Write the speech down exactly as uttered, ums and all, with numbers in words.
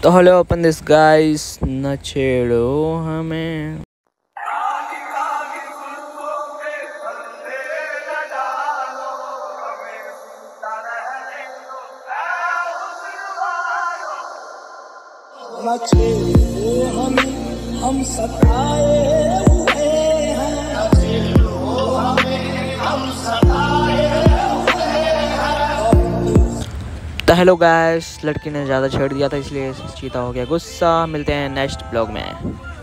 तो hello upon this guys, न छेड़ो हमें। न छेड़ो हमें, हम सताए हुए हैं। न छेड़ो हमें, हम सताए हुए हैं। तो हेलो गाइस, लड़की ने ज़्यादा छेड़ दिया था इसलिए चीता हो गया गुस्सा। मिलते हैं नेक्स्ट ब्लॉग में।